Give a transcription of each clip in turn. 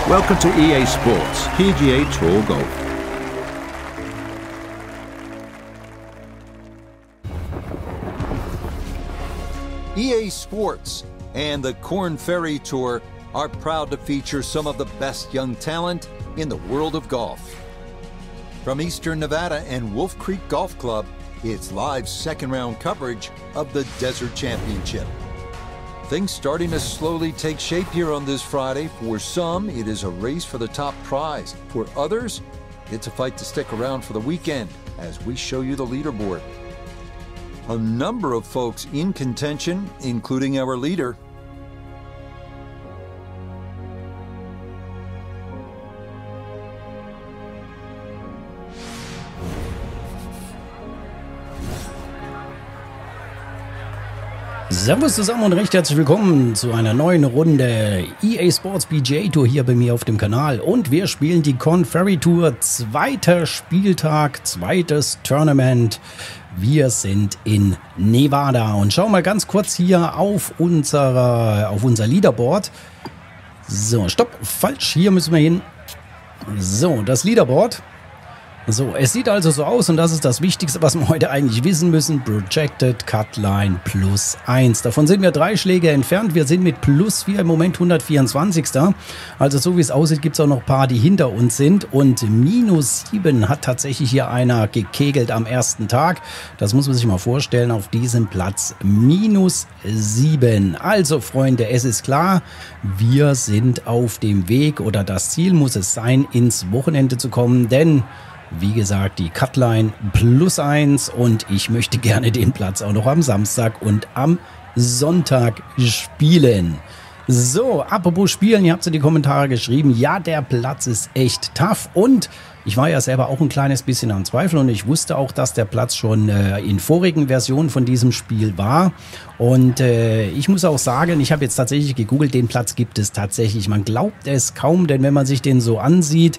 Welcome to EA Sports PGA Tour Golf. EA Sports and the Korn Ferry Tour are proud to feature some of the best young talent in the world of golf. From Eastern Nevada and Wolf Creek Golf Club, it's live second round coverage of the Desert Championship. Things starting to slowly take shape here on this Friday. For some, it is a race for the top prize. For others, it's a fight to stick around for the weekend as we show you the leaderboard. A number of folks in contention, including our leader. Servus zusammen und recht herzlich willkommen zu einer neuen Runde EA Sports PGA Tour hier bei mir auf dem Kanal. Und wir spielen die Korn Ferry Tour, zweiter Spieltag, zweites Tournament. Wir sind in Nevada und schauen mal ganz kurz hier auf unser Leaderboard. So, stopp, falsch, hier müssen wir hin. So, das Leaderboard. So, es sieht also so aus und das ist das Wichtigste, was wir heute eigentlich wissen müssen. Projected Cutline +1. Davon sind wir 3 Schläge entfernt. Wir sind mit +4 im Moment 124. Also so wie es aussieht, gibt es auch noch ein paar, die hinter uns sind. Und -7 hat tatsächlich hier einer gekegelt am ersten Tag. Das muss man sich mal vorstellen, auf diesem Platz -7. Also Freunde, es ist klar, wir sind auf dem Weg oder das Ziel muss es sein, ins Wochenende zu kommen, denn wie gesagt, die Cutline +1 und ich möchte gerne den Platz auch noch am Samstag und am Sonntag spielen. So, apropos spielen, ihr habt es in die Kommentare geschrieben, ja, der Platz ist echt tough und ich war ja selber auch ein kleines bisschen am Zweifel und ich wusste auch, dass der Platz schon in vorigen Versionen von diesem Spiel war. Und ich muss auch sagen, ich habe jetzt tatsächlich gegoogelt, den Platz gibt es tatsächlich. Man glaubt es kaum, denn wenn man sich den so ansieht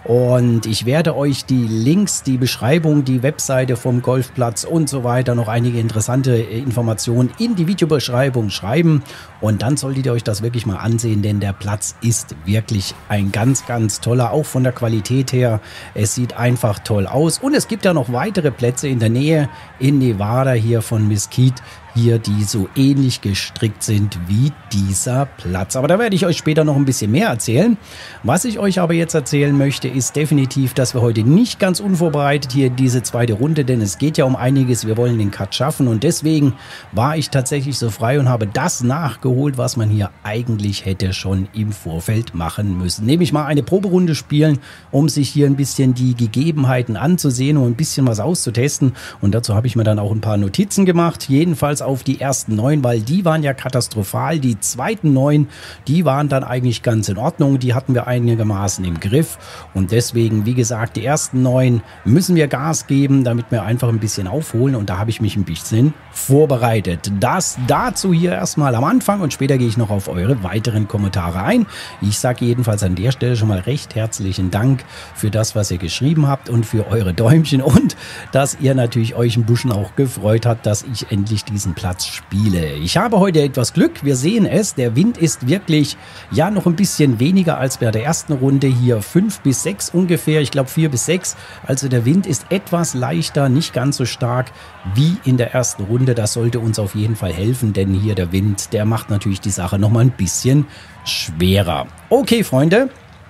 und ich werde euch die Links, die Beschreibung, die Webseite vom Golfplatz und so weiter, noch einige interessante Informationen in die Videobeschreibung schreiben und dann solltet ihr euch das wirklich mal ansehen, denn der Platz ist wirklich ein ganz, ganz toller, auch von der Qualität her. Es sieht einfach toll aus und es gibt ja noch weitere Plätze in der Nähe in Nevada hier von Mesquite, hier, die so ähnlich gestrickt sind wie dieser Platz. Aber da werde ich euch später noch ein bisschen mehr erzählen. Was ich euch aber jetzt erzählen möchte, ist definitiv, dass wir heute nicht ganz unvorbereitet hier in diese zweite Runde, denn es geht ja um einiges. Wir wollen den Cut schaffen und deswegen war ich tatsächlich so frei und habe das nachgeholt, was man hier eigentlich hätte schon im Vorfeld machen müssen. Nämlich mal eine Proberunde spielen, um sich hier ein bisschen die Gegebenheiten anzusehen und ein bisschen was auszutesten. Und dazu habe ich mir dann auch ein paar Notizen gemacht. Jedenfalls auf die ersten 9, weil die waren ja katastrophal. Die zweiten 9, die waren dann eigentlich ganz in Ordnung. Die hatten wir einigermaßen im Griff. Und deswegen, wie gesagt, die ersten 9 müssen wir Gas geben, damit wir einfach ein bisschen aufholen. Und da habe ich mich ein bisschen vorbereitet. Das dazu hier erstmal am Anfang und später gehe ich noch auf eure weiteren Kommentare ein. Ich sage jedenfalls an der Stelle schon mal recht herzlichen Dank für das, was ihr geschrieben habt und für eure Däumchen und dass ihr natürlich euch ein bisschen auch gefreut habt, dass ich endlich diesen Platz spiele. Ich habe heute etwas Glück, wir sehen es, der Wind ist wirklich ja noch ein bisschen weniger als bei der ersten Runde, hier 5 bis 6 ungefähr, ich glaube 4 bis 6, also der Wind ist etwas leichter, nicht ganz so stark wie in der ersten Runde, das sollte uns auf jeden Fall helfen, denn hier der Wind, der macht natürlich die Sache noch mal ein bisschen schwerer. Okay, Freunde.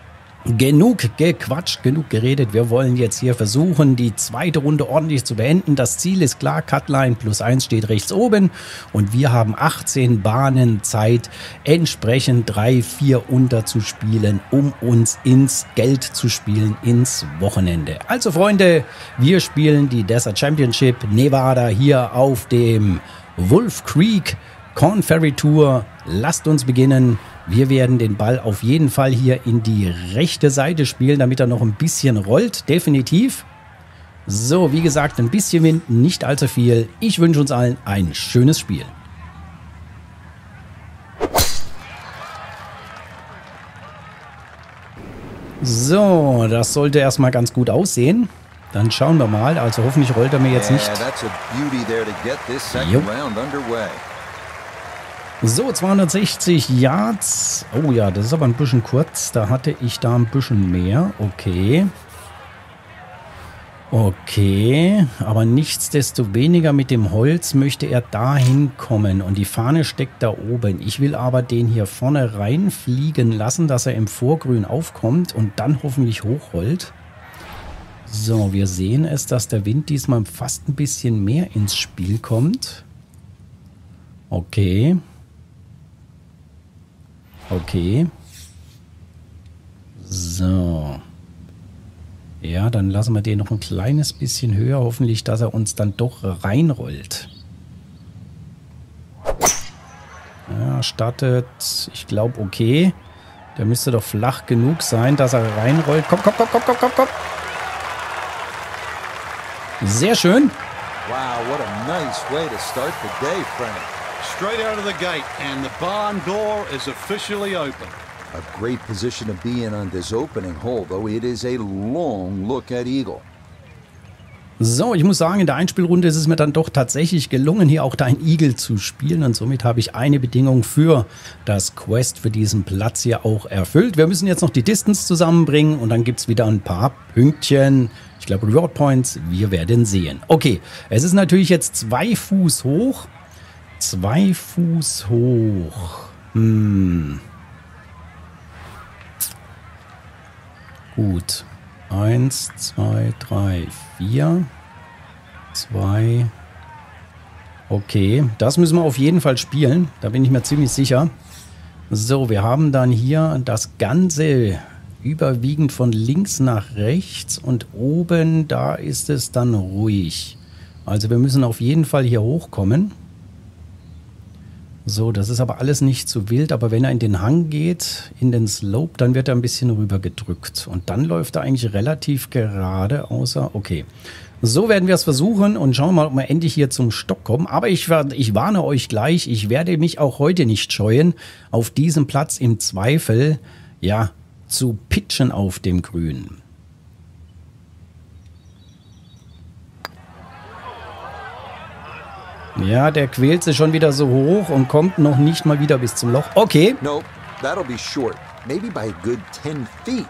Genug gequatscht, genug geredet. Wir wollen jetzt hier versuchen, die zweite Runde ordentlich zu beenden. Das Ziel ist klar, Cutline +1 steht rechts oben und wir haben 18 Bahnen Zeit, entsprechend 3, 4 unter zu spielen, um uns ins Geld zu spielen, ins Wochenende. Also Freunde, wir spielen die Desert Championship Nevada hier auf dem Wolf Creek Korn Ferry Tour. Lasst uns beginnen. Wir werden den Ball auf jeden Fall hier in die rechte Seite spielen, damit er noch ein bisschen rollt, definitiv. So, wie gesagt, ein bisschen Wind, nicht allzu viel. Ich wünsche uns allen ein schönes Spiel. So, das sollte erstmal ganz gut aussehen. Dann schauen wir mal. Also hoffentlich rollt er mir jetzt nicht. Jo. So, 260 Yards. Oh ja, das ist aber ein bisschen kurz. Da hatte ich da ein bisschen mehr. Okay. Okay, aber nichtsdestoweniger mit dem Holz möchte er dahin kommen und die Fahne steckt da oben. Ich will aber den hier vorne reinfliegen lassen, dass er im Vorgrün aufkommt und dann hoffentlich hochrollt. So, wir sehen es, dass der Wind diesmal fast ein bisschen mehr ins Spiel kommt. Okay. Okay. So. Ja, dann lassen wir den noch ein kleines bisschen höher. Hoffentlich, dass er uns dann doch reinrollt. Ja, startet. Ich glaube, okay. Der müsste doch flach genug sein, dass er reinrollt. Komm, komm, komm, komm, komm, komm, komm. Sehr schön. Wow, what a nice way to start the day, Frank. Straight out of the gate, and the barn door is officially open. A great position to be in on this opening hole, though it is a long look at eagle. So, ich muss sagen, in der Einspielrunde ist es mir dann doch tatsächlich gelungen, hier auch ein Eagle zu spielen. Und somit habe ich eine Bedingung für das Quest für diesen Platz hier auch erfüllt. Wir müssen jetzt noch die Distance zusammenbringen und dann gibt es wieder ein paar Pünktchen. Ich glaube Reward Points, wir werden sehen. Okay, es ist natürlich jetzt 2 Fuß hoch. 2 Fuß hoch. Gut. 1, 2, 3, 4. 2. Okay, das müssen wir auf jeden Fall spielen. Da bin ich mir ziemlich sicher. So, wir haben dann hier das Ganze überwiegend von links nach rechts. Und oben, da ist es dann ruhig. Also wir müssen auf jeden Fall hier hochkommen. So, das ist aber alles nicht zu wild, aber wenn er in den Hang geht, in den Slope, dann wird er ein bisschen rüber gedrückt. Und dann läuft er eigentlich relativ gerade, außer, okay. So werden wir es versuchen und schauen mal, ob wir endlich hier zum Stopp kommen. Aber ich warne euch gleich, ich werde mich auch heute nicht scheuen, auf diesem Platz im Zweifel, ja, zu pitchen auf dem Grün. Ja, der quält sich schon wieder so hoch und kommt noch nicht mal wieder bis zum Loch. Okay. Nope, that'll be short. Maybe by a good 10 feet.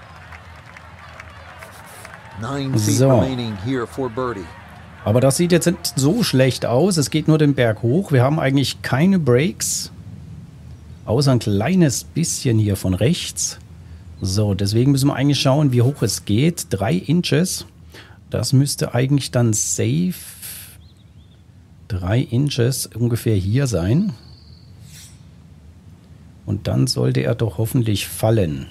9 feet remaining here for birdie. Aber das sieht jetzt nicht so schlecht aus. Es geht nur den Berg hoch. Wir haben eigentlich keine Breaks. Außer ein kleines bisschen hier von rechts. So, deswegen müssen wir eigentlich schauen, wie hoch es geht. 3 Inches. Das müsste eigentlich dann safe 3 Inches ungefähr hier sein. Und dann sollte er doch hoffentlich fallen.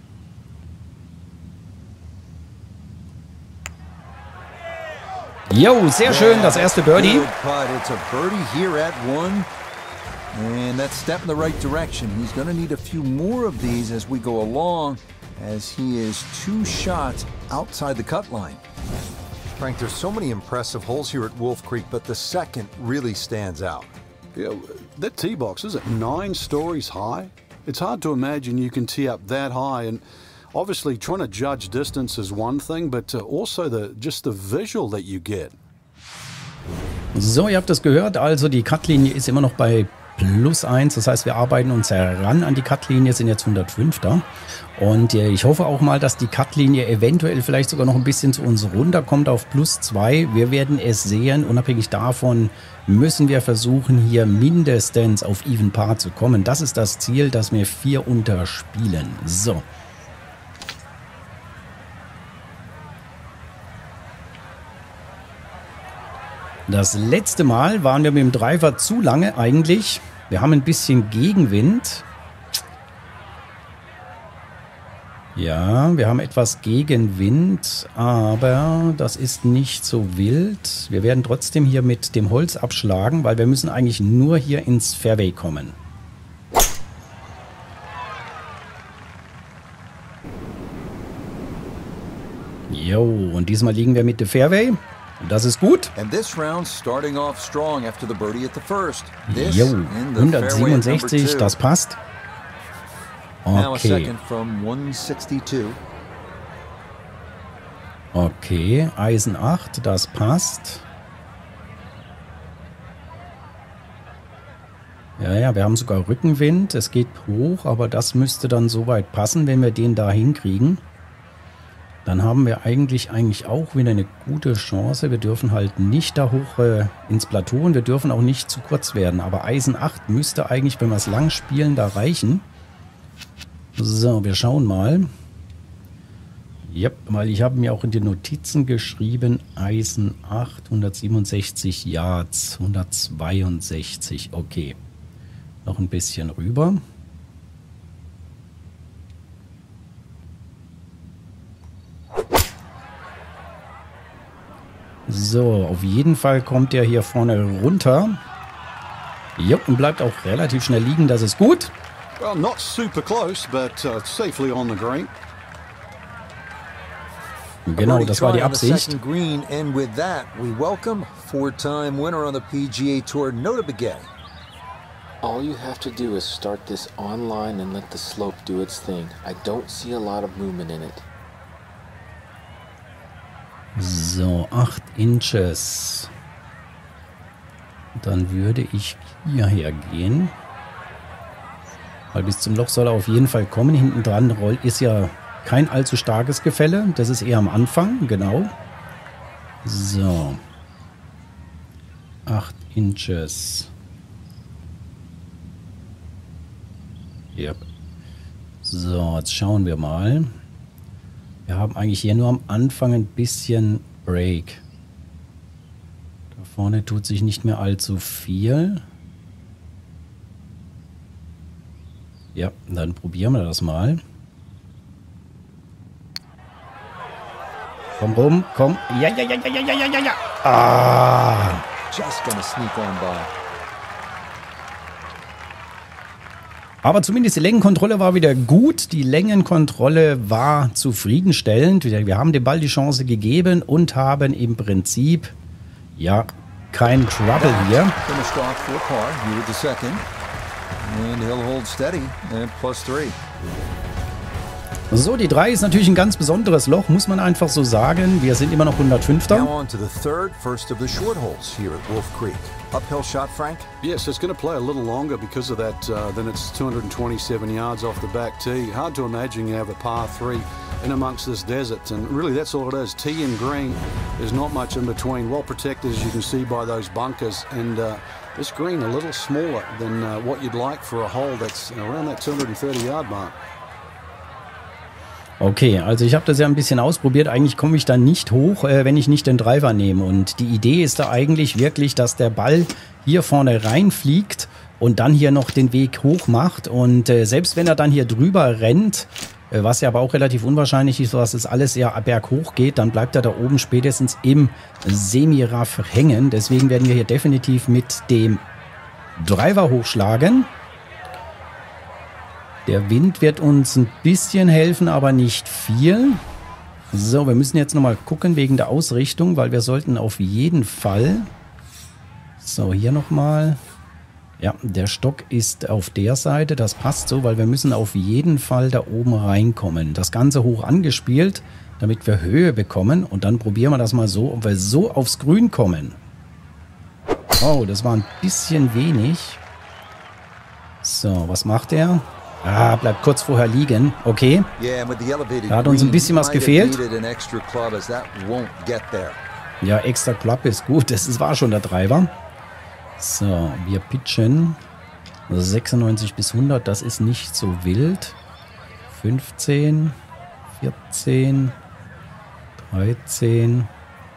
Jo, sehr schön, das erste Birdie. It's a birdie here at 1. And that's step in the right direction. He's going to need a few more of these as we go along, as he is 2 shots outside the cut line. Frank, there's so many impressive holes here at Wolf Creek, but the second really stands out. Yeah, that tee box, is it 9 stories high? It's hard to imagine you can tee up that high, and obviously trying to judge distance is one thing, but also just the visual that you get. So, ihr habt es gehört, also die Cutlinie ist immer noch bei +1, das heißt, wir arbeiten uns heran an die Cutlinie, sind jetzt 105 da. Und ich hoffe auch mal, dass die Cutlinie eventuell vielleicht sogar noch ein bisschen zu uns runterkommt auf +2. Wir werden es sehen. Unabhängig davon müssen wir versuchen, hier mindestens auf Even Par zu kommen. Das ist das Ziel, dass wir 4 unterspielen. So. Das letzte Mal waren wir mit dem Driver zu lange eigentlich. Wir haben ein bisschen Gegenwind. Ja, wir haben etwas Gegenwind, aber das ist nicht so wild. Wir werden trotzdem hier mit dem Holz abschlagen, weil wir müssen eigentlich nur hier ins Fairway kommen. Jo, und diesmal liegen wir mit dem Fairway. Und das ist gut. And this round starting off strong after the birdie at the first. Jo, 167, das passt. Okay. Okay, Eisen 8, das passt. Ja, wir haben sogar Rückenwind. Es geht hoch, aber das müsste dann soweit passen, wenn wir den da hinkriegen. Dann haben wir eigentlich auch wieder eine gute Chance. Wir dürfen halt nicht da hoch ins Plateau und wir dürfen auch nicht zu kurz werden. Aber Eisen 8 müsste eigentlich, wenn wir es lang spielen, da reichen. So, wir schauen mal. Yep, weil ich habe mir auch in den Notizen geschrieben, Eisen 8, 167 Yards, 162, okay. Noch ein bisschen rüber. So, auf jeden Fall kommt er hier vorne runter. Jo, und bleibt auch relativ schnell liegen, das ist gut. Well, not super close, but safely on the green. Genau, das war die Absicht. Green, and with that, we welcome four-time winner on the PGA Tour, Notah Begay. All you have to do is start this online and let the slope do its thing. I don't see a lot of movement in it. So, 8 Inches. Dann würde ich hierher gehen. Weil bis zum Loch soll er auf jeden Fall kommen. Hinten dran ist ja kein allzu starkes Gefälle. Das ist eher am Anfang, genau. So. 8 Inches. Yep. So, jetzt schauen wir mal. Wir haben eigentlich hier nur am Anfang ein bisschen Break. Da vorne tut sich nicht mehr allzu viel. Ja, dann probieren wir das mal. Komm rum, komm. Ja. Ah. Just gonna sneak on by. Aber zumindest die Längenkontrolle war wieder gut. Die Längenkontrolle war zufriedenstellend. Wir haben dem Ball die Chance gegeben und haben im Prinzip, ja, kein Trouble hier. Finished off for a par. He with the second. And he'll hold steady at +3. So, die 3 ist natürlich ein ganz besonderes Loch, muss man einfach so sagen. Wir sind immer noch 105. Now on to the third, first of the short holes here at Wolf Creek. Uphill shot, Frank? Yes, it's going to play a little longer because of that. Then it's 227 yards off the back tee. Hard to imagine you have a par 3 in amongst this desert. And really, that's all it is. Tee and green. There's not much in between. Well protected, as you can see by those bunkers. And this green a little smaller than what you'd like for a hole that's around that 230-yard mark. Okay, also ich habe das ja ein bisschen ausprobiert. Eigentlich komme ich da nicht hoch, wenn ich nicht den Driver nehme. Und die Idee ist da eigentlich wirklich, dass der Ball hier vorne reinfliegt und dann hier noch den Weg hoch macht. Und selbst wenn er dann hier drüber rennt, was ja aber auch relativ unwahrscheinlich ist, dass es alles ja berghoch geht, dann bleibt er da oben spätestens im Semiraff hängen. Deswegen werden wir hier definitiv mit dem Driver hochschlagen. Der Wind wird uns ein bisschen helfen, aber nicht viel. So, wir müssen jetzt nochmal gucken wegen der Ausrichtung, weil wir sollten auf jeden Fall... So, hier nochmal. Ja, der Stock ist auf der Seite, das passt so, weil wir müssen auf jeden Fall da oben reinkommen. Das Ganze hoch angespielt, damit wir Höhe bekommen. Und dann probieren wir das mal so, ob wir so aufs Grün kommen. Oh, das war ein bisschen wenig. So, was macht er? Ah, bleibt kurz vorher liegen. Okay. Da hat uns ein bisschen was gefehlt. Ja, extra Club ist gut. Das war schon der Driver. So, wir pitchen. 96 bis 100, das ist nicht so wild. 15, 14, 13.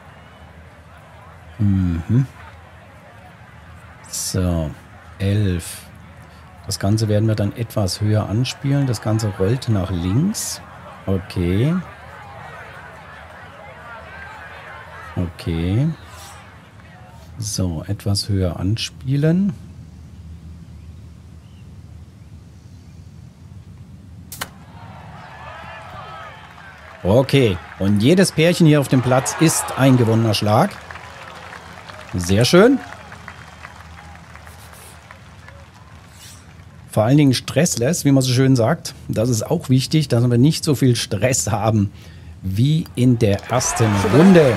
So, 11. Das Ganze werden wir dann etwas höher anspielen. Das Ganze rollt nach links. Okay. Okay. So, etwas höher anspielen. Okay. Und jedes Pärchen hier auf dem Platz ist ein gewonnener Schlag. Sehr schön. Vor allen Dingen stressless, wie man so schön sagt. Das ist auch wichtig, dass wir nicht so viel Stress haben wie in der ersten Runde.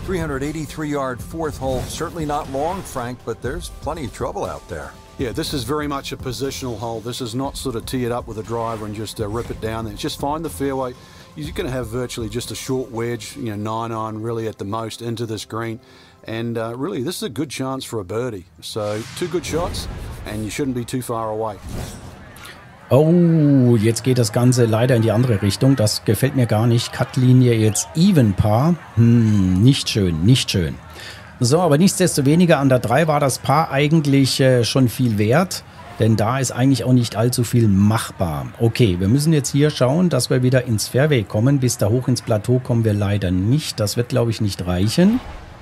383-yard fourth hole. Certainly not long, Frank, but there's plenty of trouble out there. Yeah, this is very much a positional hole. This is not sort of tee it up with a driver and just rip it down. It's just find the fairway. You're going to have virtually just a short wedge, 9-iron really at the most into this green. And really, this is a good chance for a birdie. So 2 good shots and you shouldn't be too far away. Oh, jetzt geht das Ganze leider in die andere Richtung. Das gefällt mir gar nicht. Cutlinie jetzt Even Par. Nicht schön, nicht schön. So, aber nichtsdestoweniger an der 3 war das Paar eigentlich schon viel wert, denn da ist eigentlich auch nicht allzu viel machbar. Okay, wir müssen jetzt hier schauen, dass wir wieder ins Fairway kommen. Bis da hoch ins Plateau kommen wir leider nicht. Das wird, glaube ich, nicht reichen.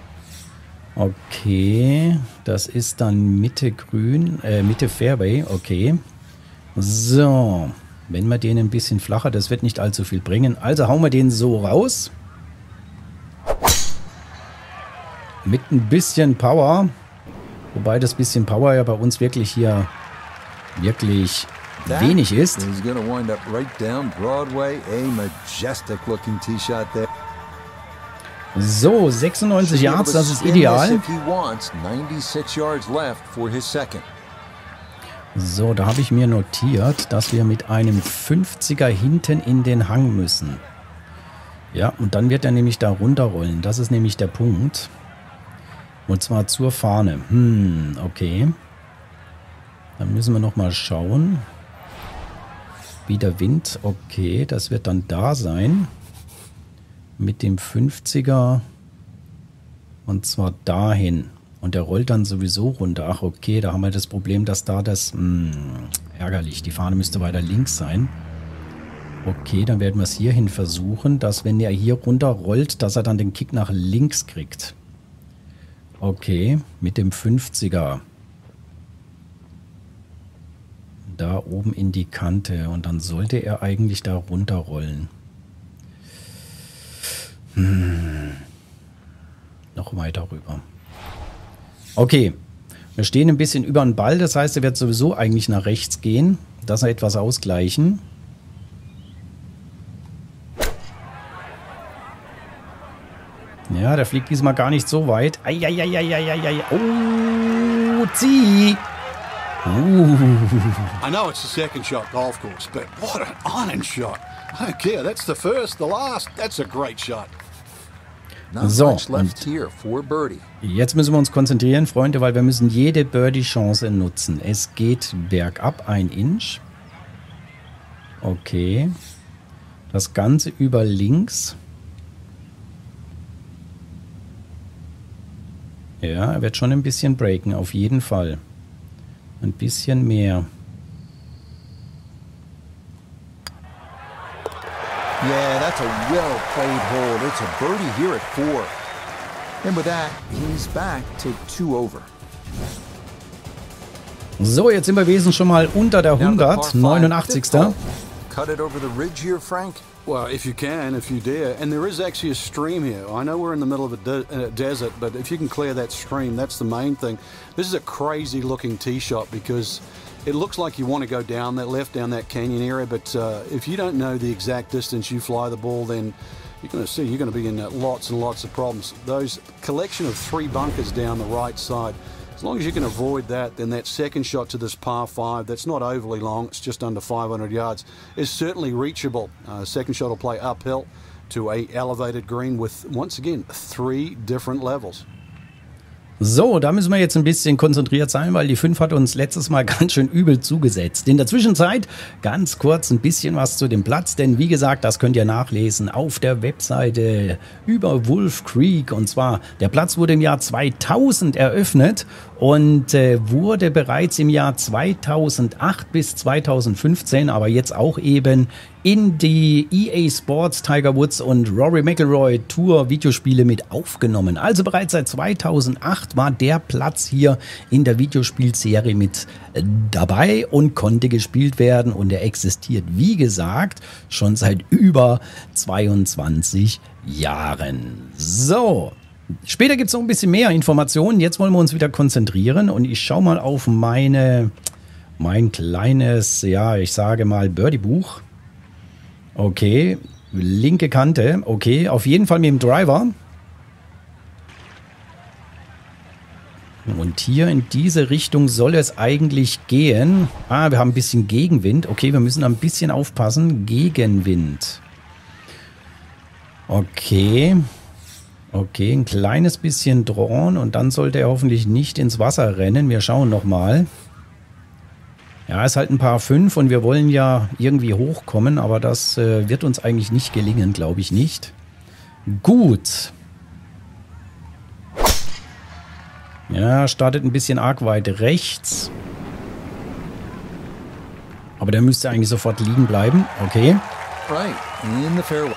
Okay, das ist dann Mitte grün, Mitte Fairway, okay. So, wenn wir den ein bisschen flacher, das wird nicht allzu viel bringen. Also hauen wir den so raus. Mit ein bisschen Power, wobei das bisschen Power ja bei uns wirklich hier wirklich wenig ist. He's going to wind up right down Broadway, a majestic looking tee shot there. So, 96 Yards, das ist ideal. If he wants, 96 yards left for his second. So, da habe ich mir notiert, dass wir mit einem 50er hinten in den Hang müssen. Ja, und dann wird er nämlich da runterrollen. Das ist nämlich der Punkt. Und zwar zur Fahne. Okay. Dann müssen wir nochmal schauen. Wie der Wind. Okay, das wird dann da sein. Mit dem 50er. Und zwar dahin. Und der rollt dann sowieso runter. Ach, okay, da haben wir das Problem, dass da das... ärgerlich, die Fahne müsste weiter links sein. Okay, dann werden wir es hierhin versuchen, dass wenn er hier runter rollt, dass er dann den Kick nach links kriegt. Okay, mit dem 50er. Da oben in die Kante. Und dann sollte er eigentlich da runterrollen. Noch weiter rüber. Okay, wir stehen ein bisschen über den Ball. Das heißt, er wird sowieso eigentlich nach rechts gehen. Dass er etwas ausgleichen. Ja, der fliegt diesmal gar nicht so weit. Eieieiei. Oh, zieh. I know it's the second shot golf course, but what an iron shot. I don't care, that's the first, the last. That's a great shot. So, und jetzt müssen wir uns konzentrieren, Freunde, weil wir müssen jede Birdie-Chance nutzen. Es geht bergab 1 Inch. Okay. Das Ganze über links. Ja, er wird schon ein bisschen breaken, auf jeden Fall. Ein bisschen mehr. Yeah, that's a well-played hole. It's a birdie here at 4. And with that, he's back to 2 over. So, jetzt sind wir wesentlich schon mal unter der 100, 89. Cut it over the ridge here, Frank? Well, if you can, if you dare. And there is actually a stream here. I know we're in the middle of a desert, but if you can clear that stream, that's the main thing. This is a crazy-looking tee shot because it looks like you want to go down that left, down that canyon area, but if you don't know the exact distance you fly the ball, then you're going to be in lots and lots of problems. Those collection of 3 bunkers down the right side, as long as you can avoid that, then that second shot to this par 5, that's not overly long, it's just under 500 yards, is certainly reachable. Second shot will play uphill to a elevated green with, once again, 3 different levels. So, da müssen wir jetzt ein bisschen konzentriert sein, weil die 5 hat uns letztes Mal ganz schön übel zugesetzt. In der Zwischenzeit ganz kurz ein bisschen was zu dem Platz, denn wie gesagt, das könnt ihr nachlesen auf der Webseite über Wolf Creek. Und zwar, der Platz wurde im Jahr 2000 eröffnet und wurde bereits im Jahr 2008 bis 2015, aber jetzt auch eben in die EA Sports Tiger Woods und Rory McIlroy Tour Videospiele mit aufgenommen. Also bereits seit 2008 war der Platz hier in der Videospielserie mit dabei und konnte gespielt werden. Und er existiert, wie gesagt, schon seit über 22 Jahren. So, später gibt es noch ein bisschen mehr Informationen. Jetzt wollen wir uns wieder konzentrieren und ich schaue mal auf mein kleines, ja, ich sage mal Birdie-Buch. Okay, linke Kante, okay, auf jeden Fall mit dem Driver. Und hier in diese Richtung soll es eigentlich gehen. Ah, wir haben ein bisschen Gegenwind. Okay, wir müssen ein bisschen aufpassen. Gegenwind. Okay. Okay, ein kleines bisschen Drawn und dann sollte er hoffentlich nicht ins Wasser rennen. Wir schauen nochmal. Ja, ist halt ein Paar 5 und wir wollen ja irgendwie hochkommen, aber das wird uns eigentlich nicht gelingen, glaube ich nicht. Gut. Ja, startet ein bisschen arg weit rechts. Aber der müsste eigentlich sofort liegen bleiben. Okay. Right, in the fairway.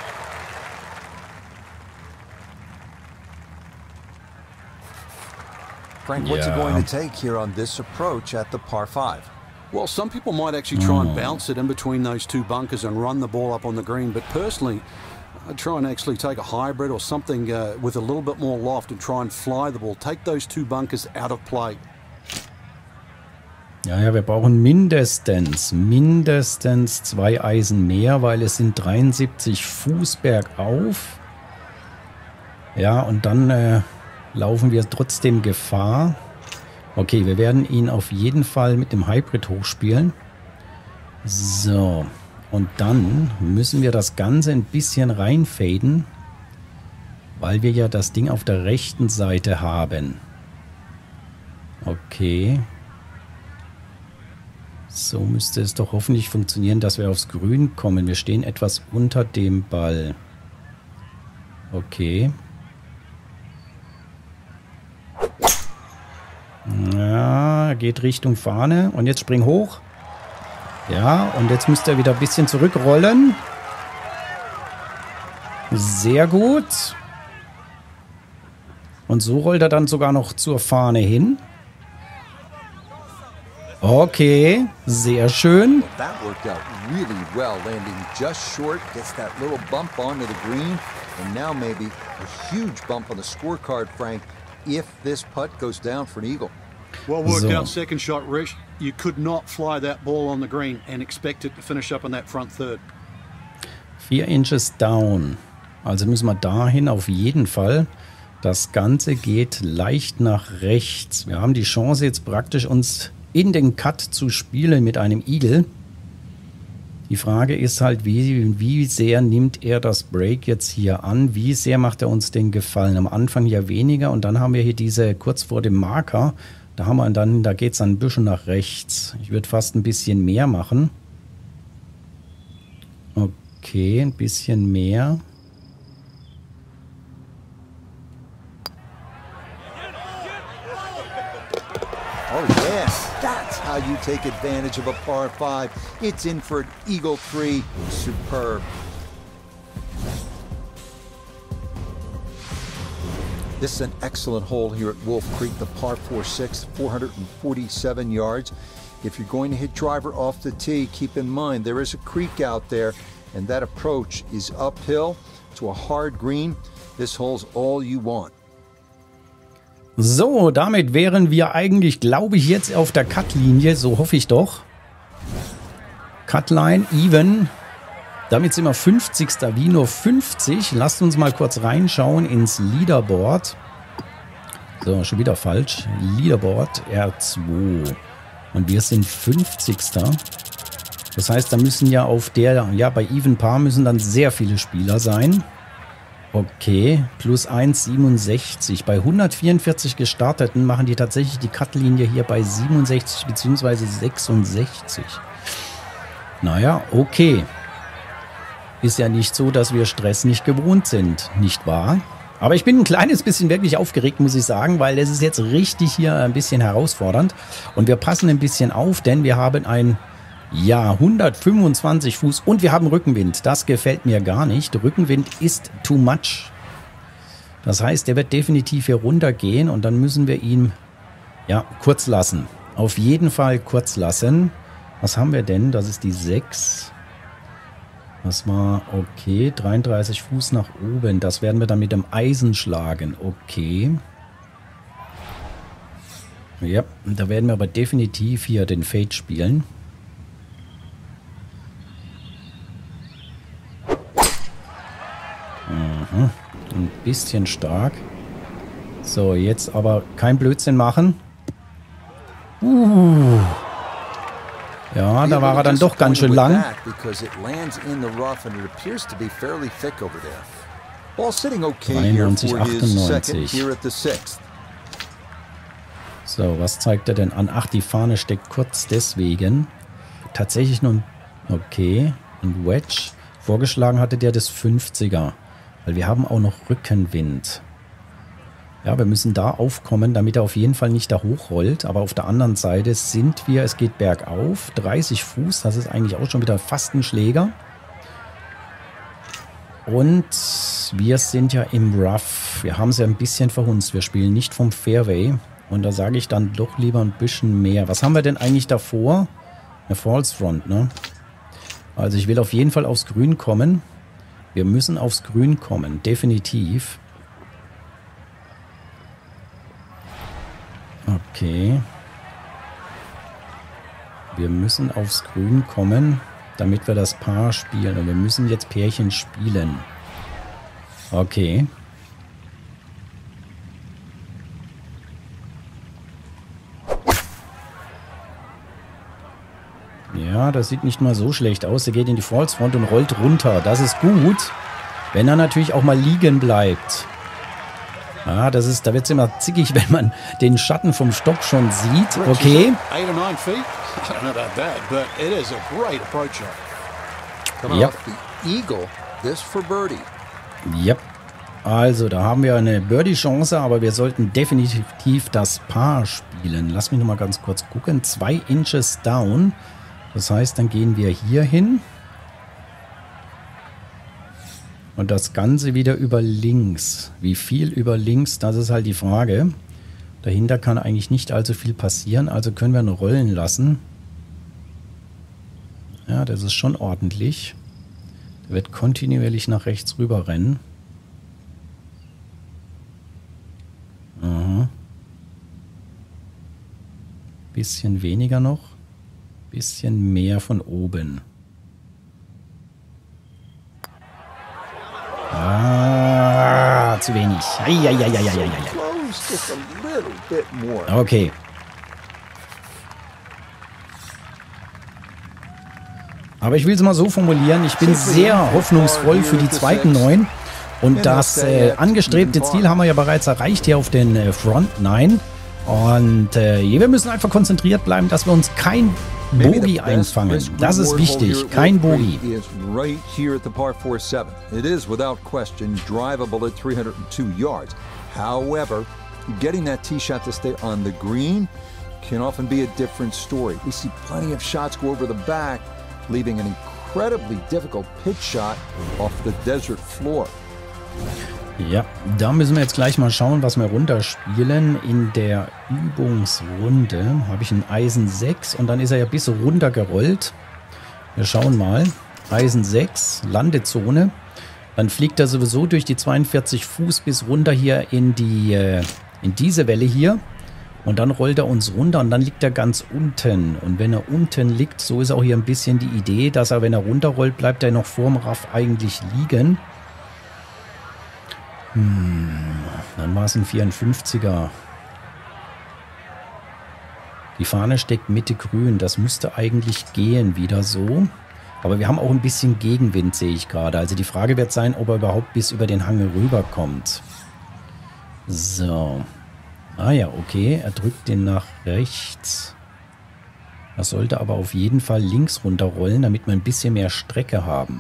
Frank, what's it going to take here on this approach at the par 5? Well, some people might actually try and bounce it in between those two bunkers and run the ball up on the green, but personally, I'd try and actually take a hybrid or something with a little bit more loft and try and fly the ball. Take those two bunkers out of play. Ja, wir brauchen mindestens 2 Eisen mehr, weil es sind 73 Fuß bergauf. Ja, und dann laufen wir trotzdem Gefahr. Okay, wir werden ihn auf jeden Fall mit dem Hybrid hochspielen. So, und dann müssen wir das Ganze ein bisschen reinfaden, weil wir ja das Ding auf der rechten Seite haben. Okay. So müsste es doch hoffentlich funktionieren, dass wir aufs Grün kommen. Wir stehen etwas unter dem Ball. Okay. Ja, geht Richtung Fahne. Und jetzt spring hoch. Ja, und jetzt müsste er wieder ein bisschen zurückrollen. Sehr gut. Und so rollt er dann sogar noch zur Fahne hin. Okay, sehr schön. Well, that worked out really well, landing just short, gets that little bump onto the green, and now maybe a huge bump on the scorecard, Frank, if this putt goes down for an eagle. Well worked So. out second shot, Rich. You could not fly that ball on the green and expect it to finish up in that front third. 4 Inches down. Also müssen wir dahin auf jeden Fall. Das Ganze geht leicht nach rechts. Wir haben die Chance jetzt praktisch uns in den Cut zu spielen mit einem Eagle. Die Frage ist halt, wie sehr nimmt er das Break jetzt hier an? Wie sehr macht er uns den Gefallen? Am Anfang ja weniger und dann haben wir hier diese kurz vor dem Marker. Da geht es dann ein bisschen nach rechts. Ich würde fast ein bisschen mehr machen. Okay, ein bisschen mehr. Oh, yeah, that's how you take advantage of a par 5. It's in for an eagle 3. Superb. This is an excellent hole here at Wolf Creek, the par 4-6, 447 yards. If you're going to hit driver off the tee, keep in mind there is a creek out there, and that approach is uphill to a hard green. This hole's all you want. So, damit wären wir eigentlich, glaube ich, jetzt auf der Cut-Linie. So hoffe ich doch. Cutline, even. Damit sind wir 50. Wie nur 50. Lasst uns mal kurz reinschauen ins Leaderboard. So, schon wieder falsch. Leaderboard R2. Und wir sind 50. Das heißt, da müssen ja bei Even Par müssen dann sehr viele Spieler sein. Okay, plus 1,67. Bei 144 Gestarteten machen die tatsächlich die Cutlinie hier bei 67 bzw. 66. Naja, okay. Ist ja nicht so, dass wir Stress nicht gewohnt sind, nicht wahr? Aber ich bin ein kleines bisschen wirklich aufgeregt, muss ich sagen, weil es ist jetzt richtig hier ein bisschen herausfordernd. Und wir passen ein bisschen auf, denn wir haben ein 125 Fuß und wir haben Rückenwind. Das gefällt mir gar nicht. Rückenwind ist too much. Das heißt, der wird definitiv hier runtergehen und dann müssen wir ihn kurz lassen. Auf jeden Fall kurz lassen. Was haben wir denn? Das ist die 6. Das war okay. 33 Fuß nach oben. Das werden wir dann mit dem Eisen schlagen. Okay. Ja, da werden wir aber definitiv hier den Fade spielen. Ein bisschen stark. So, jetzt aber kein Blödsinn machen. Ja, da war er dann doch ganz schön lang. 93, 98. So, was zeigt er denn an? Ach, die Fahne steckt kurz deswegen. Tatsächlich nur okay, ein Wedge. Vorgeschlagen hatte der das 50er. Weil wir haben auch noch Rückenwind. Ja, wir müssen da aufkommen, damit er auf jeden Fall nicht da hochrollt. Aber auf der anderen Seite sind wir, es geht bergauf, 30 Fuß. Das ist eigentlich auch schon wieder fast ein Schläger. Und wir sind ja im Rough. Wir haben es ja ein bisschen verhunzt. Wir spielen nicht vom Fairway. Und da sage ich dann doch lieber ein bisschen mehr. Was haben wir denn eigentlich davor? Eine False Front, ne? Also ich will auf jeden Fall aufs Grün kommen. Wir müssen aufs Grün kommen, definitiv. Okay. Wir müssen aufs Grün kommen, damit wir das Paar spielen. Und wir müssen jetzt Pärchen spielen. Okay. Ja, das sieht nicht mal so schlecht aus. Der geht in die False Front und rollt runter. Das ist gut, wenn er natürlich auch mal liegen bleibt. Ah, da wird es immer zickig, wenn man den Schatten vom Stock schon sieht. Okay. Ja. Ja. Also, da haben wir eine Birdie-Chance, aber wir sollten definitiv das Paar spielen. Lass mich noch mal ganz kurz gucken. 2 Inches down. Das heißt, dann gehen wir hier hin. Und das Ganze wieder über links. Wie viel über links, das ist halt die Frage. Dahinter kann eigentlich nicht allzu viel passieren, also können wir ihn rollen lassen. Ja, das ist schon ordentlich. Der wird kontinuierlich nach rechts rüber rennen. Aha. Bisschen weniger noch. Bisschen mehr von oben. Ah, zu wenig. Okay. Aber ich will es mal so formulieren, ich bin sehr hoffnungsvoll für die zweiten 9. Und das angestrebte Ziel haben wir ja bereits erreicht hier auf den Front 9. Und wir müssen einfach konzentriert bleiben, dass wir uns kein Bogey einfangen. Das ist wichtig. Kein Bogey. Right here at the par 4-7. It is without question drivable at 302 yards. However, getting that tee shot to stay on the green can often be a different story. We see plenty of shots go over the back, leaving an incredibly difficult pitch shot off the desert floor. Ja, da müssen wir jetzt gleich mal schauen, was wir runterspielen. In der Übungsrunde habe ich ein Eisen 6 und dann ist er ja bis runter gerollt. Wir schauen mal. Eisen 6, Landezone. Dann fliegt er sowieso durch die 42 Fuß bis runter hier in diese Welle hier. Und dann rollt er uns runter und dann liegt er ganz unten. Und wenn er unten liegt, so ist auch hier ein bisschen die Idee, dass er, wenn er runterrollt, bleibt er noch vorm Raff eigentlich liegen. Dann war es ein 54er. Die Fahne steckt Mitte grün. Das müsste eigentlich gehen wieder so. Aber wir haben auch ein bisschen Gegenwind, sehe ich gerade. Also die Frage wird sein, ob er überhaupt bis über den Hang rüberkommt. So. Ah ja, okay. Er drückt den nach rechts. Das sollte aber auf jeden Fall links runterrollen, damit wir ein bisschen mehr Strecke haben.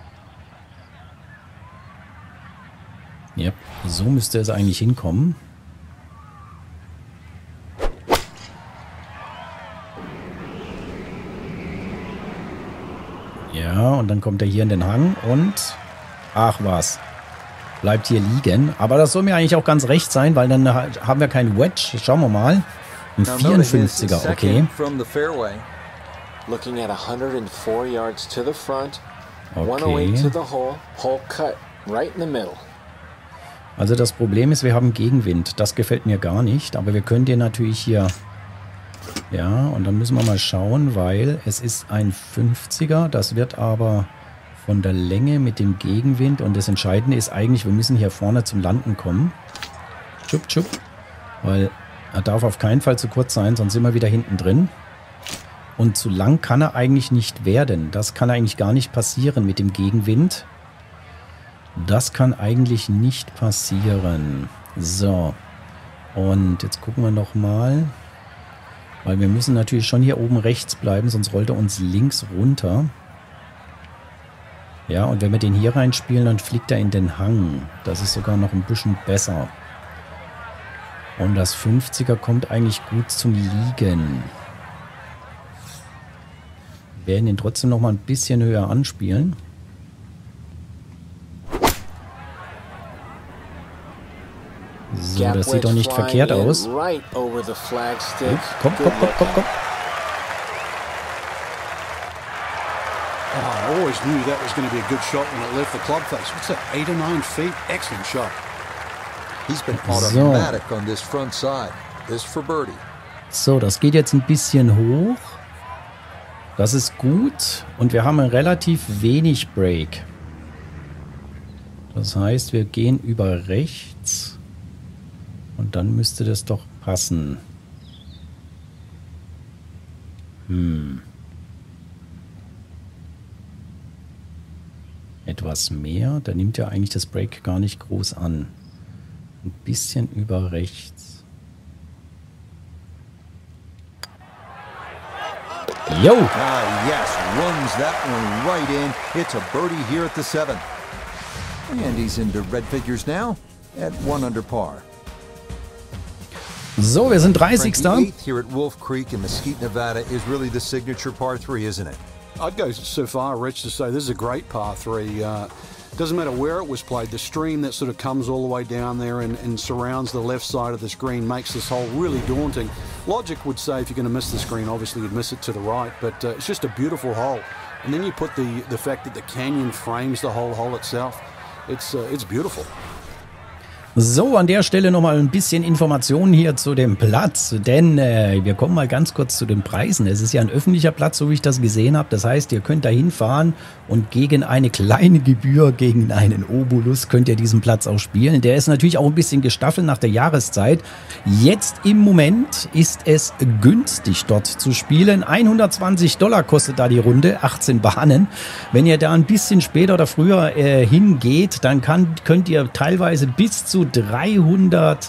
Ja, so müsste es eigentlich hinkommen. Ja, und dann kommt er hier in den Hang und... Ach was. Bleibt hier liegen. Aber das soll mir eigentlich auch ganz recht sein, weil dann haben wir kein Wedge. Schauen wir mal. Ein 54er, okay. Looking at 104 yards to the front, 108 to the hole, hole cut right in the middle. Also das Problem ist, wir haben Gegenwind. Das gefällt mir gar nicht. Aber wir können den natürlich hier... Ja, und dann müssen wir mal schauen, weil es ist ein 50er. Das wird aber von der Länge mit dem Gegenwind. Und das Entscheidende ist eigentlich, wir müssen hier vorne zum Landen kommen. Chup, chup. Weil er darf auf keinen Fall zu kurz sein, sonst sind wir wieder hinten drin. Und zu lang kann er eigentlich nicht werden. Das kann eigentlich gar nicht passieren mit dem Gegenwind. Das kann eigentlich nicht passieren. So. Und jetzt gucken wir nochmal. Weil wir müssen natürlich schon hier oben rechts bleiben, sonst rollt er uns links runter. Ja, und wenn wir den hier reinspielen, dann fliegt er in den Hang. Das ist sogar noch ein bisschen besser. Und das 50er kommt eigentlich gut zum Liegen. Wir werden ihn trotzdem noch mal ein bisschen höher anspielen. So, das sieht doch nicht verkehrt aus. Komm. Oh, I always knew that was going to be a good shot when it left the club face. What's that, 8 or 9 feet? Excellent shot. He's been automatic on this front side. This for birdie. So, das geht jetzt ein bisschen hoch. Das ist gut. Und wir haben relativ wenig Break. Das heißt, wir gehen über rechts. Und dann müsste das doch passen. Etwas mehr. Da nimmt ja eigentlich das Break gar nicht groß an. Ein bisschen über rechts. Yo! Ah, yes, runs that one right in. It's a birdie here at the 7. And he's into red figures now at 1 under par. So, wir sind 30. Frankie, 8th here at Wolf Creek in Mesquite, Nevada is really the signature par 3, isn't it? I'd go so far, Rich, to say this is a great par 3. Doesn't matter where it was played. The stream that sort of comes all the way down there and surrounds the left side of this green makes this hole really daunting. Logic would say if you're going to miss this green, obviously you'd miss it to the right, but it's just a beautiful hole. And then you put the fact that the canyon frames the whole hole itself. It's beautiful. So, an der Stelle nochmal ein bisschen Informationen hier zu dem Platz, denn wir kommen mal ganz kurz zu den Preisen. Es ist ja ein öffentlicher Platz, so wie ich das gesehen habe. Das heißt, ihr könnt da hinfahren und gegen eine kleine Gebühr, gegen einen Obolus, könnt ihr diesen Platz auch spielen. Der ist natürlich auch ein bisschen gestaffelt nach der Jahreszeit. Jetzt im Moment ist es günstig, dort zu spielen. $120 kostet da die Runde, 18 Bahnen. Wenn ihr da ein bisschen später oder früher hingeht, dann könnt ihr teilweise bis zu $330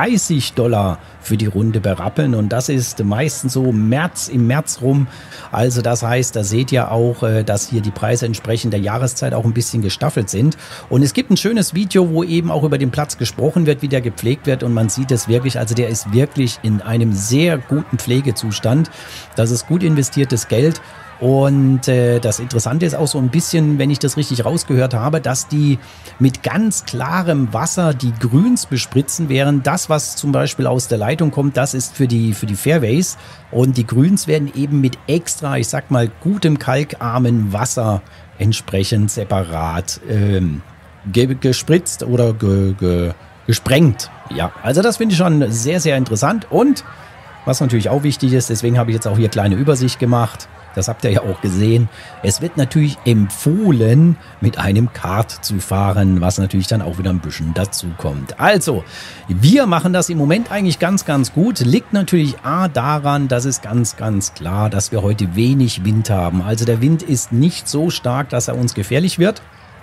für die Runde berappeln und das ist meistens so im März rum. Also das heißt, da seht ihr auch, dass hier die Preise entsprechend der Jahreszeit auch ein bisschen gestaffelt sind. Und es gibt ein schönes Video, wo eben auch über den Platz gesprochen wird, wie der gepflegt wird und man sieht es wirklich, also der ist wirklich in einem sehr guten Pflegezustand. Das ist gut investiertes Geld. Und das Interessante ist auch so ein bisschen, wenn ich das richtig rausgehört habe, dass die mit ganz klarem Wasser die Grüns bespritzen, während das, was zum Beispiel aus der Leitung kommt, das ist für die Fairways. Und die Grüns werden eben mit extra, ich sag mal, gutem kalkarmen Wasser entsprechend separat gespritzt oder gesprengt. Ja, also das finde ich schon sehr, sehr interessant. Und was natürlich auch wichtig ist, deswegen habe ich jetzt auch hier kleine Übersicht gemacht. Das habt ihr ja auch gesehen. Es wird natürlich empfohlen, mit einem Kart zu fahren, was natürlich dann auch wieder ein bisschen dazu kommt. Also, wir machen das im Moment eigentlich ganz, ganz gut. Liegt natürlich A daran, das ist ganz, ganz klar, dass wir heute wenig Wind haben. Also der Wind ist nicht so stark, dass er uns gefährlich wird.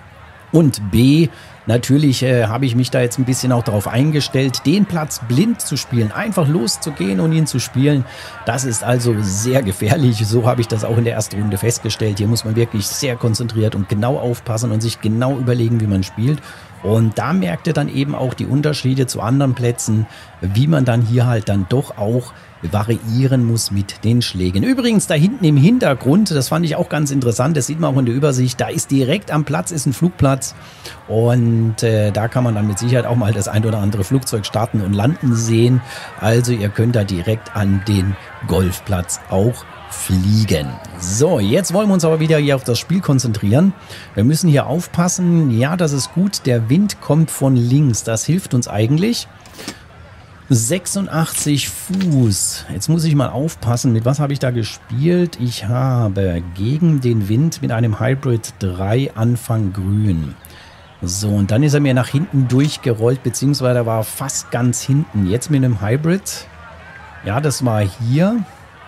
Und B, natürlich habe ich mich da jetzt ein bisschen auch darauf eingestellt, den Platz blind zu spielen, einfach loszugehen und ihn zu spielen. Das ist also sehr gefährlich. So habe ich das auch in der ersten Runde festgestellt. Hier muss man wirklich sehr konzentriert und genau aufpassen und sich genau überlegen, wie man spielt. Und da merkt ihr dann eben auch die Unterschiede zu anderen Plätzen, wie man dann hier halt dann doch auch variieren muss mit den Schlägen. Übrigens da hinten im Hintergrund, das fand ich auch ganz interessant, das sieht man auch in der Übersicht, da ist direkt am Platz ist ein Flugplatz und da kann man dann mit Sicherheit auch mal das ein oder andere Flugzeug starten und landen sehen. Also ihr könnt da direkt an den Golfplatz auch fliegen. So, jetzt wollen wir uns aber wieder hier auf das Spiel konzentrieren. Wir müssen hier aufpassen. Ja, das ist gut. Der Wind kommt von links. Das hilft uns eigentlich. 86 Fuß. Jetzt muss ich mal aufpassen. Mit was habe ich da gespielt? Ich habe gegen den Wind mit einem Hybrid 3 Anfang grün. So, und dann ist er mir nach hinten durchgerollt, beziehungsweise war fast ganz hinten. Jetzt mit einem Hybrid. Ja, das war hier.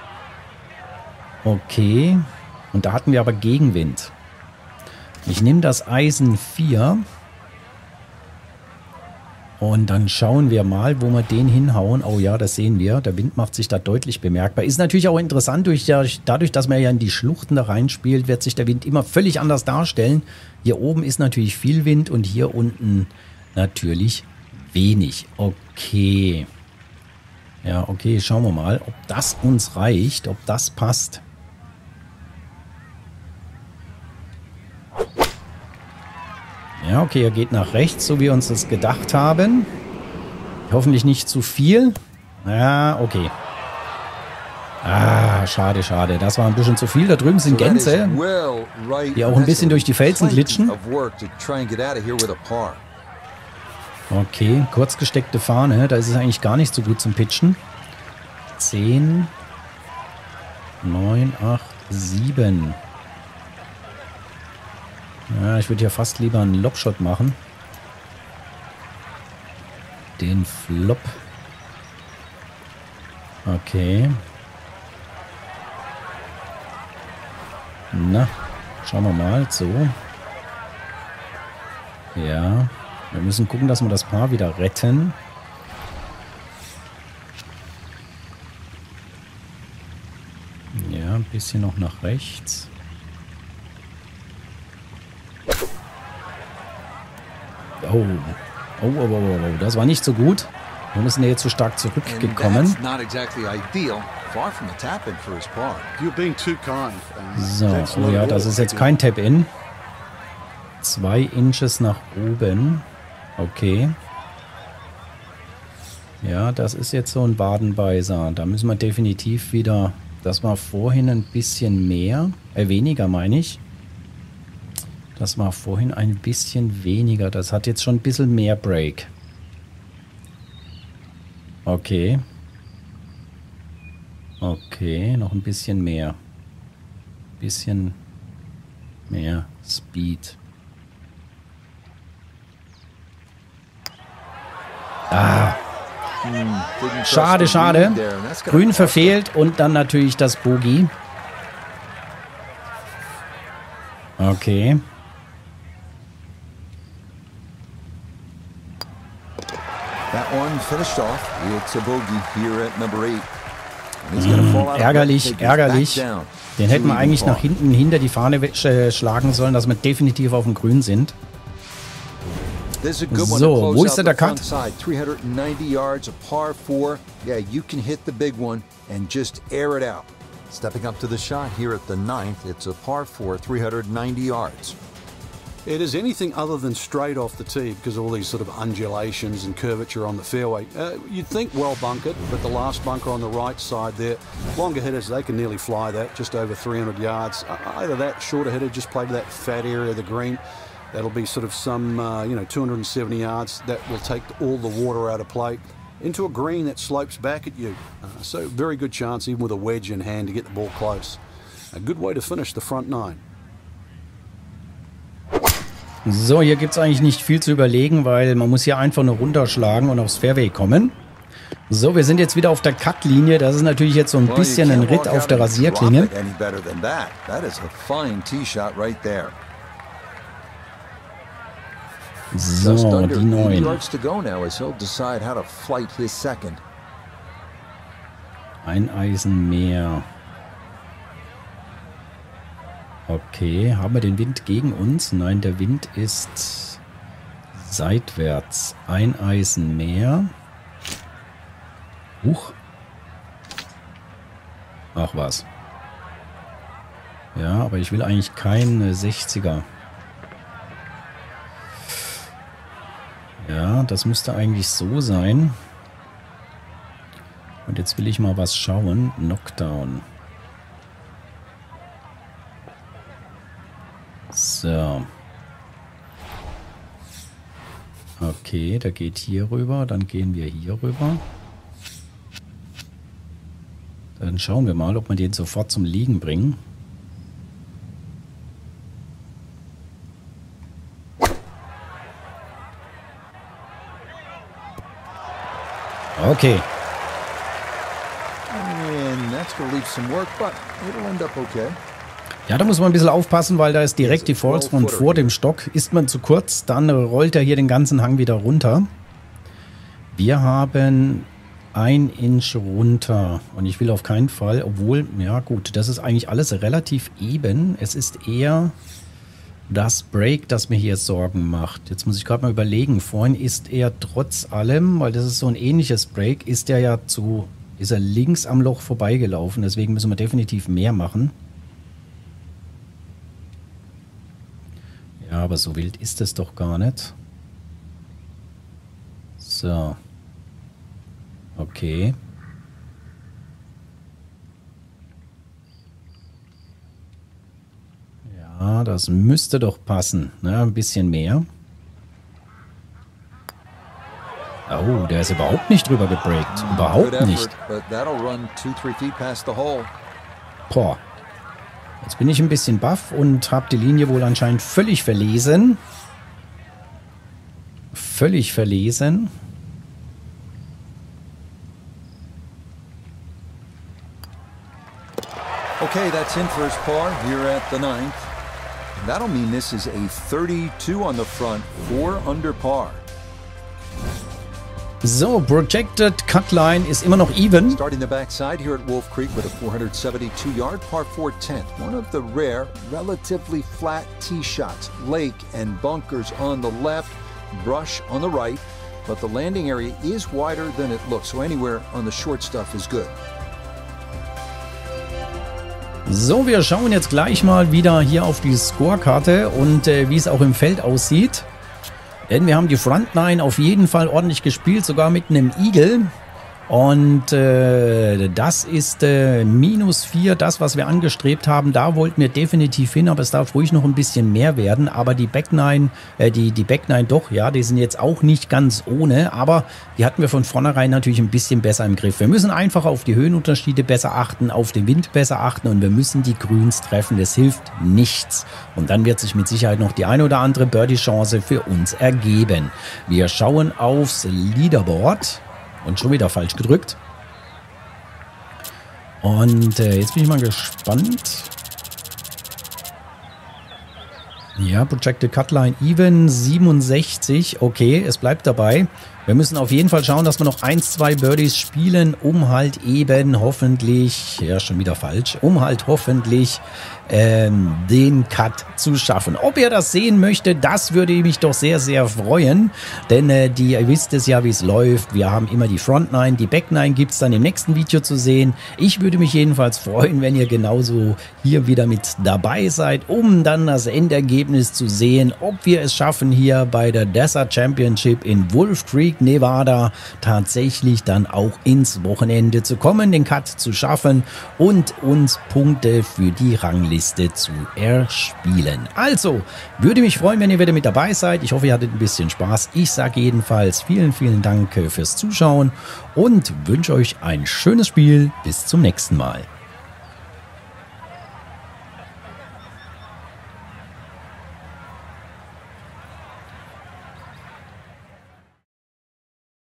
Okay. Und da hatten wir aber Gegenwind. Ich nehme das Eisen 4. Und dann schauen wir mal, wo wir den hinhauen. Oh ja, das sehen wir. Der Wind macht sich da deutlich bemerkbar. Ist natürlich auch interessant, dadurch, dass man ja in die Schluchten da reinspielt, wird sich der Wind immer völlig anders darstellen. Hier oben ist natürlich viel Wind und hier unten natürlich wenig. Okay. Ja, okay, schauen wir mal, ob das uns reicht, ob das passt. Ja, okay, er geht nach rechts, so wie wir uns das gedacht haben. Hoffentlich nicht zu viel. Ja, okay. Ah, schade, schade. Das war ein bisschen zu viel. Da drüben sind Gänse, die auch ein bisschen durch die Felsen glitschen. Okay, kurz gesteckte Fahne. Da ist es eigentlich gar nicht so gut zum Pitchen. 10, 9, 8, 7. Ja, ich würde ja fast lieber einen Lobshot machen. Den Flop. Okay. Na, schauen wir mal. So. Ja. Wir müssen gucken, dass wir das Paar wieder retten. Ja, ein bisschen noch nach rechts. Oh. Oh, das war nicht so gut. Wir müssen jetzt zu stark zurückgekommen. So, oh ja, das ist jetzt kein Tap-In. 2 Inches nach oben. Okay. Ja, das ist jetzt so ein Wadenbeißer. Da müssen wir definitiv wieder... Das war vorhin ein bisschen mehr. Weniger meine ich. Das war vorhin ein bisschen weniger. Das hat jetzt schon ein bisschen mehr Break. Okay. Okay, noch ein bisschen mehr. Bisschen mehr Speed. Ah. Schade, schade. Grün verfehlt und dann natürlich das Bogey. Okay. Ärgerlich, ärgerlich. Den hätten wir eigentlich nach hinten hinter die Fahne schlagen sollen, dass wir definitiv auf dem Grün sind. So, wo ist denn der Cut? 390 yards, a par 4. Yeah, you can hit the big one and just air it out. Stepping up to the shot here at the 9th, it's a par 4, 390 yards. It is anything other than straight off the tee because of all these sort of undulations and curvature on the fairway. You'd think well bunkered, but the last bunker on the right side there, longer hitters, they can nearly fly that, just over 300 yards. Either that, shorter hitter just played to that fat area of the green. That'll be sort of some, 270 yards. That will take all the water out of play into a green that slopes back at you. So very good chance, even with a wedge in hand, to get the ball close. A good way to finish the front 9. So, hier gibt es eigentlich nicht viel zu überlegen, weil man muss hier einfach nur runterschlagen und aufs Fairway kommen. So, wir sind jetzt wieder auf der Cut-Linie. Das ist natürlich jetzt so ein bisschen ein Ritt auf der Rasierklinge. So, die 9. Ein Eisen mehr. Okay, haben wir den Wind gegen uns? Nein, der Wind ist seitwärts. Ein Eisen mehr. Huch. Ach was. Ja, aber ich will eigentlich keinen 60er. Ja, das müsste eigentlich so sein. Und jetzt will ich mal was schauen. Knockdown. So. Okay, der geht hier rüber. Dann gehen wir hier rüber. Dann schauen wir mal, ob wir den sofort zum Liegen bringen. Okay. And that's going to leave some work, but it'll end up okay. Ja, da muss man ein bisschen aufpassen, weil da ist direkt die Falls von vor dem Stock. Ist man zu kurz, dann rollt er hier den ganzen Hang wieder runter. Wir haben 1 Inch runter. Und ich will auf keinen Fall, obwohl, ja gut, das ist eigentlich alles relativ eben. Es ist eher das Break, das mir hier Sorgen macht. Jetzt muss ich gerade mal überlegen. Vorhin ist er trotz allem, weil das ist so ein ähnliches Break, ist er links am Loch vorbeigelaufen. Deswegen müssen wir definitiv mehr machen. Ja, aber so wild ist es doch gar nicht. So. Okay. Ja, das müsste doch passen. Na, ein bisschen mehr. Oh, der ist überhaupt nicht drüber gebreakt. Überhaupt nicht. Boah. Jetzt bin ich ein bisschen baff und habe die Linie wohl anscheinend völlig verlesen. Völlig verlesen. Okay, that's in for his par here at the 9th. That'll mean this is a 32 on the front, 4 under par. So, projected cut line ist immer noch even. Starting the backside here at Wolf Creek with a 472-yard par 4 10th. One of the rare, relatively flat tee shots. Lake and bunkers on the left, brush on the right, but the landing area is wider than it looks, so anywhere on the short stuff is good. So, wir schauen jetzt gleich mal wieder hier auf die Scorekarte und wie es auch im Feld aussieht. Denn wir haben die Frontline auf jeden Fall ordentlich gespielt, sogar mit einem Eagle. Und das ist -4, das, was wir angestrebt haben. Da wollten wir definitiv hin, aber es darf ruhig noch ein bisschen mehr werden. Aber die Backnine, die Backnine doch, ja, die sind jetzt auch nicht ganz ohne. Aber die hatten wir von vornherein natürlich ein bisschen besser im Griff. Wir müssen einfach auf die Höhenunterschiede besser achten, auf den Wind besser achten und wir müssen die Grüns treffen. Das hilft nichts. Und dann wird sich mit Sicherheit noch die eine oder andere Birdie-Chance für uns ergeben. Wir schauen aufs Leaderboard. Und schon wieder falsch gedrückt. Und jetzt bin ich mal gespannt. Ja, Projected Cutline even 67. Okay, es bleibt dabei. Wir müssen auf jeden Fall schauen, dass wir noch 1, 2 Birdies spielen, um halt eben hoffentlich, ja schon wieder falsch, um halt hoffentlich den Cut zu schaffen. Ob ihr das sehen möchtet, das würde mich doch sehr, sehr freuen, denn ihr wisst es ja, wie es läuft. Wir haben immer die Frontline, die Backline gibt es dann im nächsten Video zu sehen. Ich würde mich jedenfalls freuen, wenn ihr genauso hier wieder mit dabei seid, um dann das Endergebnis zu sehen, ob wir es schaffen, hier bei der Desert Championship in Wolf Creek, Nevada, tatsächlich dann auch ins Wochenende zu kommen, den Cut zu schaffen und uns Punkte für die Rangliste zu erspielen. Also, würde mich freuen, wenn ihr wieder mit dabei seid. Ich hoffe, ihr hattet ein bisschen Spaß. Ich sage jedenfalls vielen, vielen Dank fürs Zuschauen und wünsche euch ein schönes Spiel. Bis zum nächsten Mal.